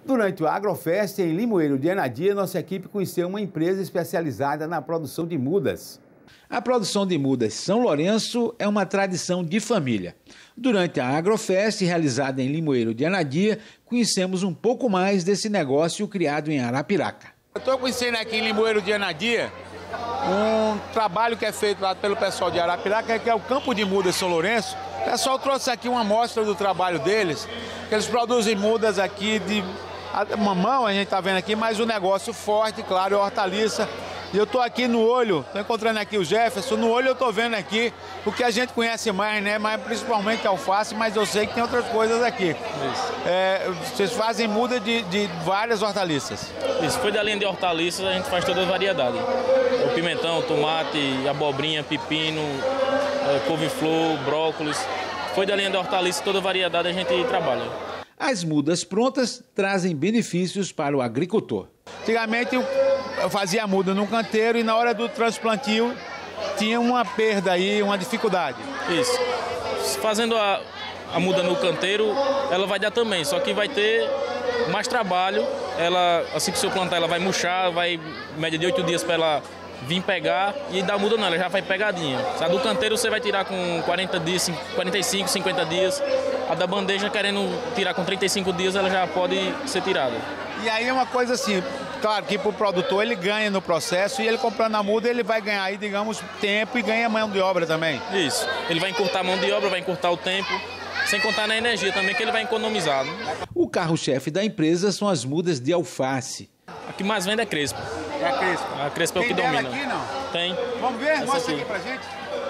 Durante o Agrofest em Limoeiro de Anadia, nossa equipe conheceu uma empresa especializada na produção de mudas. A produção de mudas São Lourenço é uma tradição de família. Durante a Agrofest, realizada em Limoeiro de Anadia, conhecemos um pouco mais desse negócio criado em Arapiraca. Eu estou conhecendo aqui em Limoeiro de Anadia um trabalho que é feito lá pelo pessoal de Arapiraca, que é o Campo de Mudas São Lourenço. O pessoal trouxe aqui uma amostra do trabalho deles, que eles produzem mudas aqui de mamão, a gente está vendo aqui, mas o negócio forte, claro, é hortaliça. E eu estou aqui no olho, estou encontrando aqui o Jefferson, no olho eu estou vendo aqui o que a gente conhece mais, né? Mas principalmente alface, mas eu sei que tem outras coisas aqui. Vocês fazem muda de várias hortaliças. Isso, foi da linha de hortaliças, a gente faz toda a variedade. O pimentão, tomate, abobrinha, pepino, couve-flor, brócolis. Foi da linha de hortaliças, toda a variedade a gente trabalha. As mudas prontas trazem benefícios para o agricultor. Antigamente eu fazia a muda num canteiro e na hora do transplantio tinha uma perda aí, uma dificuldade. Isso. Fazendo a muda no canteiro, ela vai dar também, só que vai ter mais trabalho. Ela, assim que o senhor plantar, ela vai murchar, vai média de 8 dias para ela vir pegar, e da muda não, ela já vai pegadinha. A do canteiro você vai tirar com 40 dias, 45, 50 dias. A da bandeja, querendo tirar com 35 dias, ela já pode ser tirada. E aí é uma coisa assim, claro que para o produtor ele ganha no processo, e ele comprando a muda ele vai ganhar aí, digamos, tempo e ganha mão de obra também. Isso, ele vai encurtar a mão de obra, vai encurtar o tempo, sem contar na energia também, que ele vai economizar. Né? O carro-chefe da empresa são as mudas de alface. A que mais vende é Crespo. É a Crespo. A Crespo é o que domina. Tem aqui, não? Tem. Vamos ver? Mostra aqui pra gente.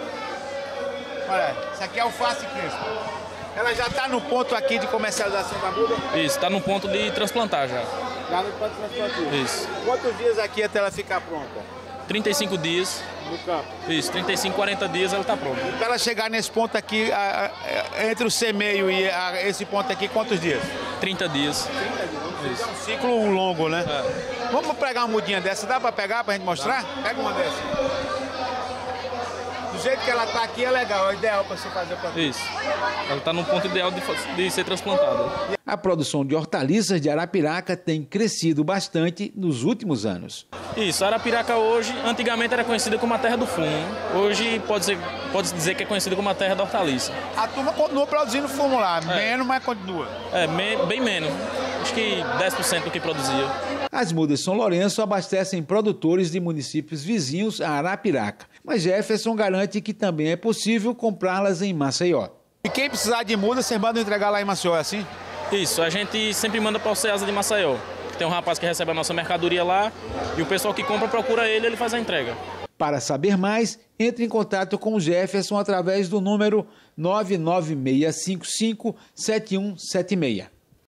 Olha, isso aqui é alface Crespo. Ela já está no ponto aqui de comercialização da muda? Isso, está no ponto de transplantar já. Já no ponto de transplantar? Isso. Quantos dias aqui até ela ficar pronta? 35 dias. No campo? Isso, 35, 40 dias ela está pronta. Para ela chegar nesse ponto aqui, entre o semeio e esse ponto aqui, quantos dias? 30 dias. 30 dias. Isso. É um ciclo longo, né? É. Vamos pegar uma mudinha dessa? Dá para pegar, para a gente mostrar? Pega uma dessa. Do jeito que ela está aqui é legal, é ideal para você fazer o plantio. Isso. Ela está no ponto ideal de ser transplantada. A produção de hortaliças de Arapiraca tem crescido bastante nos últimos anos. Isso, Arapiraca hoje, antigamente era conhecida como a terra do fumo. Hoje pode dizer que é conhecida como a terra da hortaliça. A turma continua produzindo fumo lá, menos, mas continua. Bem menos. Acho que 10% do que produzia. As mudas São Lourenço abastecem produtores de municípios vizinhos a Arapiraca, mas Jefferson garante que também é possível comprá-las em Maceió. E quem precisar de muda, vocês mandam entregar lá em Maceió, é assim? Isso, a gente sempre manda para o Ceasa de Maceió. Tem um rapaz que recebe a nossa mercadoria lá e o pessoal que compra procura ele faz a entrega. Para saber mais, entre em contato com o Jefferson através do número 996557176.